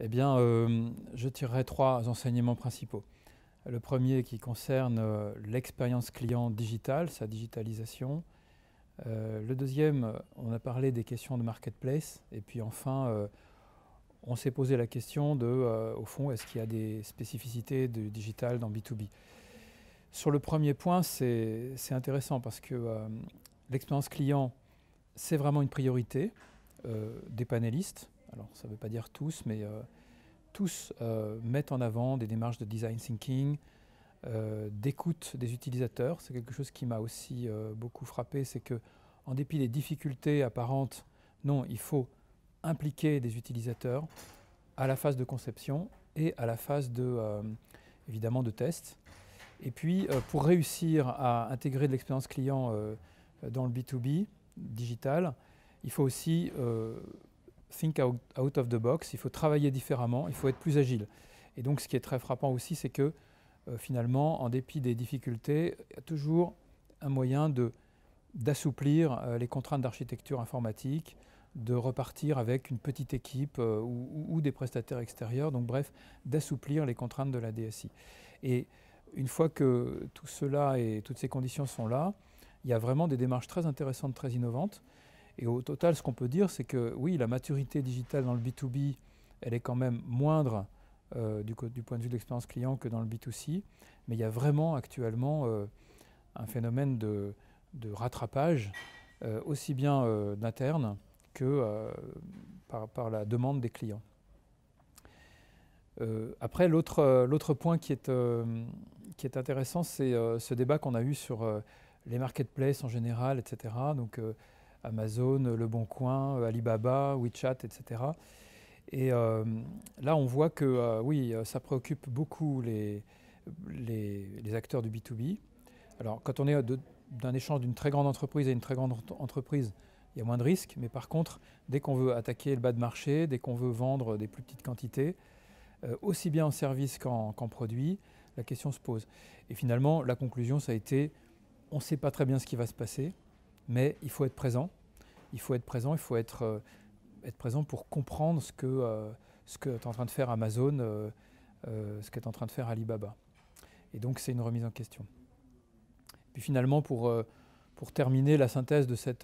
Eh bien, je tirerai trois enseignements principaux. Le premier qui concerne l'expérience client digitale, sa digitalisation. Le deuxième, on a parlé des questions de marketplace. Et puis enfin, on s'est posé la question de, au fond, est-ce qu'il y a des spécificités de digital dans B2B? Sur le premier point, c'est intéressant parce que l'expérience client, c'est vraiment une priorité des panélistes. Alors, ça ne veut pas dire tous, mais tous mettent en avant des démarches de design thinking, d'écoute des utilisateurs. C'est quelque chose qui m'a aussi beaucoup frappé, c'est que en dépit des difficultés apparentes, non, il faut impliquer des utilisateurs à la phase de conception et à la phase de, évidemment, de test. Et puis, pour réussir à intégrer de l'expérience client dans le B2B digital, il faut aussi think out of the box, il faut travailler différemment, il faut être plus agile. Et donc, ce qui est très frappant aussi, c'est que finalement, en dépit des difficultés, il y a toujours un moyen d'assouplir les contraintes d'architecture informatique, de repartir avec une petite équipe ou des prestataires extérieurs, donc bref, d'assouplir les contraintes de la DSI. Et une fois que tout cela et toutes ces conditions sont là, il y a vraiment des démarches très intéressantes, très innovantes. Et au total, ce qu'on peut dire, c'est que oui, la maturité digitale dans le B2B, elle est quand même moindre du point de vue de l'expérience client que dans le B2C. Mais il y a vraiment actuellement un phénomène de rattrapage, aussi bien d'interne que par la demande des clients. Après, l'autre point qui est intéressant, c'est ce débat qu'on a eu sur les marketplaces en général, etc. Donc Amazon, Le Bon Coin, Alibaba, WeChat, etc. Et là, on voit que oui, ça préoccupe beaucoup les acteurs du B2B. Alors, quand on est d'un échange d'une très grande entreprise à une très grande entreprise, il y a moins de risques. Mais par contre, dès qu'on veut attaquer le bas de marché, dès qu'on veut vendre des plus petites quantités, aussi bien en service qu'en produit, la question se pose. Et finalement, la conclusion, ça a été, on ne sait pas très bien ce qui va se passer, mais il faut être présent. Il faut être présent, il faut être présent pour comprendre ce que est en train de faire Amazon, ce qu'est en train de faire Alibaba. Et donc, c'est une remise en question. Puis finalement, pour terminer la synthèse de cette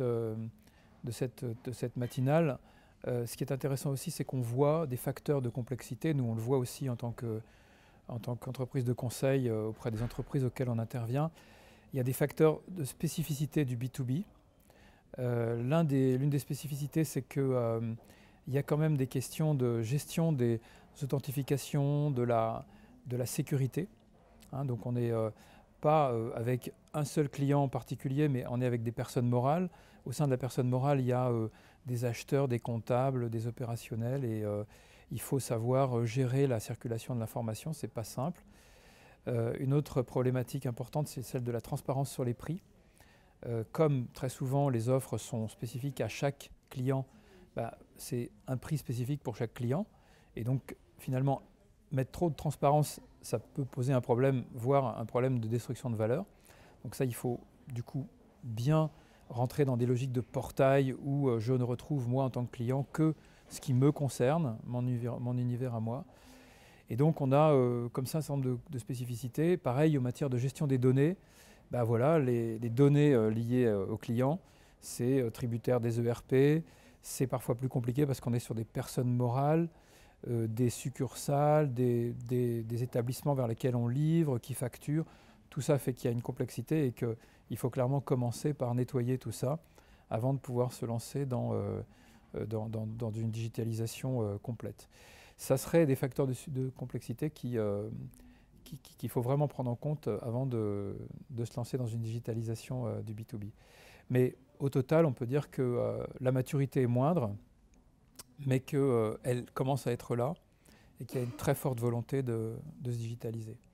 matinale, ce qui est intéressant aussi, c'est qu'on voit des facteurs de complexité. Nous, on le voit aussi en tant qu'entreprise de conseil auprès des entreprises auxquelles on intervient. Il y a des facteurs de spécificité du B2B. L'une des spécificités, c'est qu'il y a quand même des questions de gestion des authentifications, de la sécurité. Hein, donc on n'est pas avec un seul client en particulier, mais on est avec des personnes morales. Au sein de la personne morale, il y a des acheteurs, des comptables, des opérationnels, et il faut savoir gérer la circulation de l'information. Ce n'est pas simple. Une autre problématique importante, c'est celle de la transparence sur les prix. Comme très souvent les offres sont spécifiques à chaque client, c'est un prix spécifique pour chaque client. Et donc finalement, mettre trop de transparence, ça peut poser un problème, voire un problème de destruction de valeur. Donc ça, il faut du coup bien rentrer dans des logiques de portail où je ne retrouve moi en tant que client que ce qui me concerne, mon univers à moi. Et donc on a comme ça un certain nombre de spécificités. Pareil en matière de gestion des données. Voilà, les données liées aux clients, c'est tributaire des ERP, c'est parfois plus compliqué parce qu'on est sur des personnes morales, des succursales, des établissements vers lesquels on livre, qui facturent. Tout ça fait qu'il y a une complexité et qu'il faut clairement commencer par nettoyer tout ça avant de pouvoir se lancer dans une digitalisation complète. Ça serait des facteurs de complexité qu'il faut vraiment prendre en compte avant de se lancer dans une digitalisation du B2B. Mais au total, on peut dire que la maturité est moindre, mais qu'elle commence à être là et qu'il y a une très forte volonté de se digitaliser.